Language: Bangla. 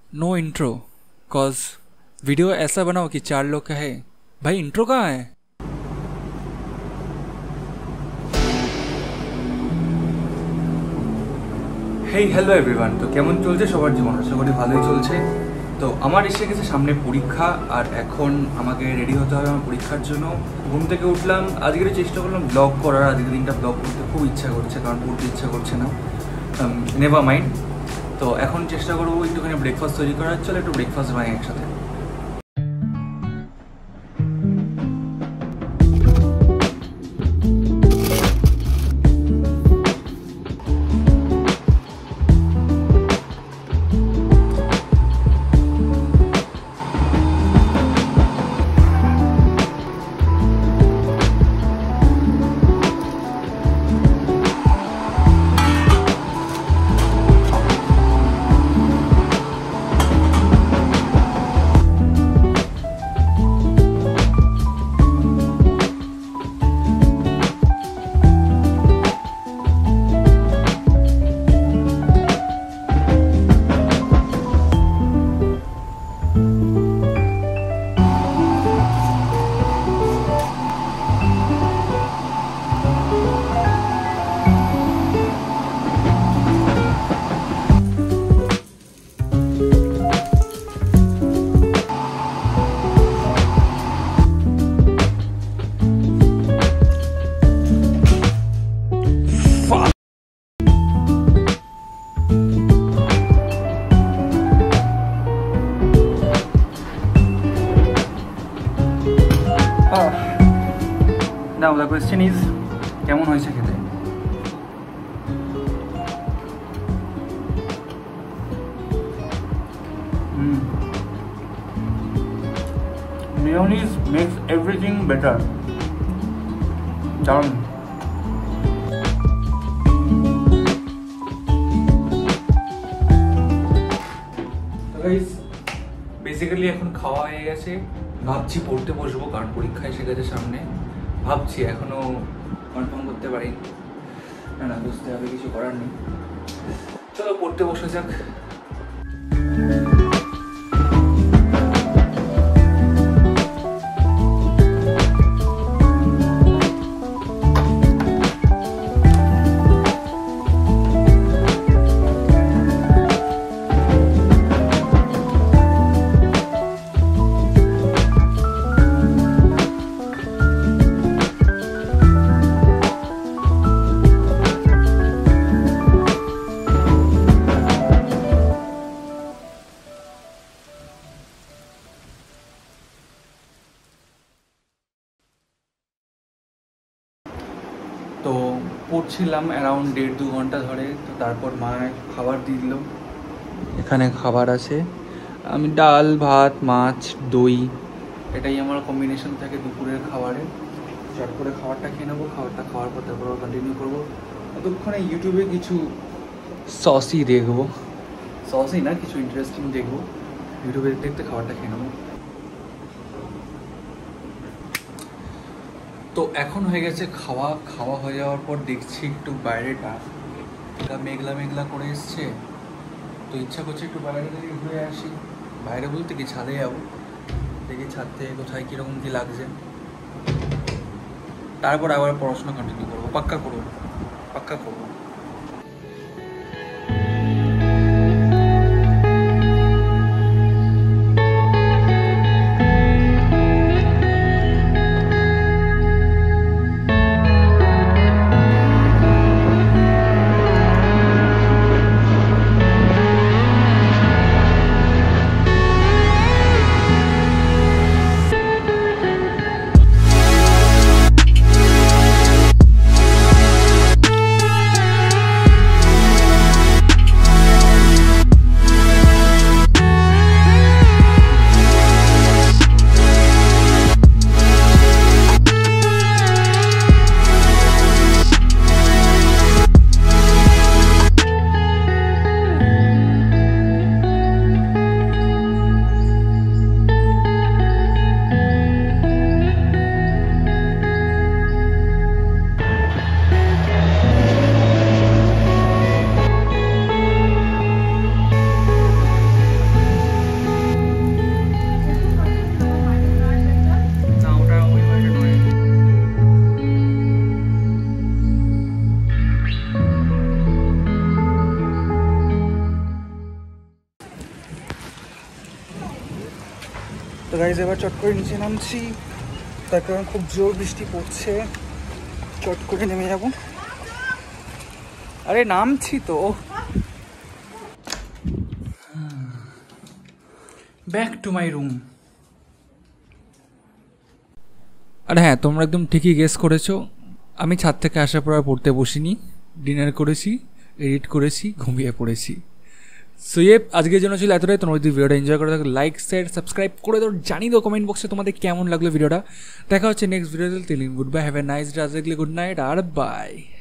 नो इंट्रो कॉज वीडियो ऐसा बनाओ कि 4 लोग कहे भाई इंट्रो कहाँ है। হেই হ্যালো এভরিওয়ান, তো কেমন চলছে সবার জীবন? আশা করি ভালোই চলছে। তো আমার এসে গেছে সামনে পরীক্ষা, আর এখন আমাকে রেডি হতে হবে আমার পরীক্ষার জন্য। ঘুম থেকে উঠলাম, আজকে চেষ্টা করলাম ব্লগ করার। আজকের দিনটা ব্লগ করতে খুব ইচ্ছা করছে, কারণ পড়তে ইচ্ছা করছে না। Never mind. তো এখন চেষ্টা করবো একটুখানি ব্রেকফাস্ট তৈরি করার। চলো একটু ব্রেকফাস্ট বানাই একসাথে। Now the question is, কেমন হয়েছে খেতে? Mayonnaise makes everything better. Done. So guys, basically এখন খাওয়া হয়ে গেছে। ভাবছি পড়তে বসবো, কারণ পরীক্ষা এসে গেছে সামনে। ভাবছি, এখনো কনফার্ম করতে পারি না, বুঝতে হবে, কিছু করার নেই। চলো পড়তে বসে যাক। তো পড়ছিলাম অ্যারাউন্ড 1.5-2 ঘন্টা ধরে। তো তারপর মা খাবার দিয়ে দিল। এখানে খাবার আছে, আমি ডাল, ভাত, মাছ, দই, এটাই আমার কম্বিনেশন থাকে দুপুরের খাবারে। চট করে খাবারটা খেয়ে নেবো। খাবারটা খাওয়ার পর তারপর কন্টিনিউ করবো। ততক্ষণে ইউটিউবে কিছু সসই দেখবো, সসই না, কিছু ইন্টারেস্টিং দেখবো। ইউটিউবে দেখতে দেখতে খাবারটা খেয়ে নেবো। তো এখন হয়ে গেছে খাওয়া হয়ে যাওয়ার পর দেখছি একটু বাইরেটা মেঘলা মেঘলা করে এসছে। তো ইচ্ছা করছে একটু বাইরে থেকে ঘুরে আসি। বাইরে বলতে কি, ছাদে যাবো। দেখি ছাদ থেকে কোথায় কীরকম কী লাগছে, তারপর আবার পড়াশোনা কন্টিনিউ করবো। পাক্কা করবো। গাইজ এবার চট করে নিচে নামছি, তার কারণ খুব জোর বৃষ্টি পড়ছে, চট করে নেমে যাব। আরে নামছি তো। Back to my room. আর হ্যাঁ, তোমরা একদম ঠিকই গেস করেছো, আমি ছাদ থেকে আসার পর আর পড়তে বসিনি, ডিনার করেছি, এডিট করেছি, ঘুমিয়ে পড়েছি। সো আজকের জন্য ছিল এতটাই। তোমরা যদি ভিডিওটা এনজয় করে থাকো লাইক শেয়ার সাবস্ক্রাইব করে দাও, জানিয়ে দাও কমেন্ট বক্সে তোমাদের কেমন লাগলো ভিডিওটা। দেখা হচ্ছে নেক্সট ভিডিওতে। Goodbye, have a nice day, good night আর বাই।